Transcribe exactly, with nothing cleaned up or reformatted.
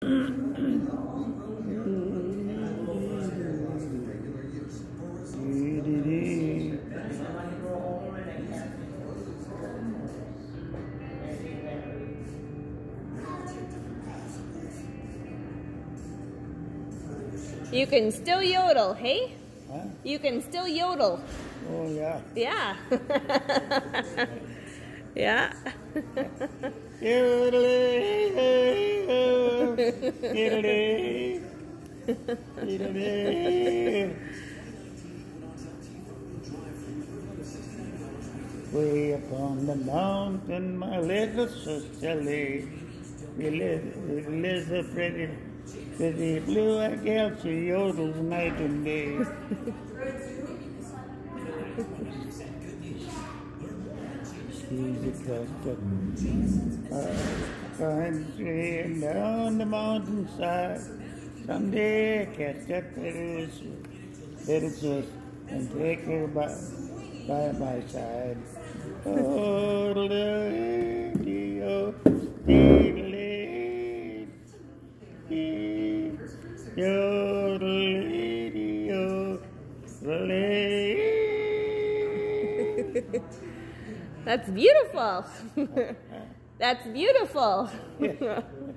You can still yodel, hey? Huh? You can still yodel. Oh, yeah. Yeah. Yeah. Way upon the mountain, my little sister lay. Elizabeth, pretty, pretty blue-eyed girl, she yodels night and day. She's across the uh, country and down the mountainside. Someday I catch that little, little sis and take her by, by my side. Oh, lady, oh, lady, oh, lady, oh, lady. That's beautiful. That's beautiful.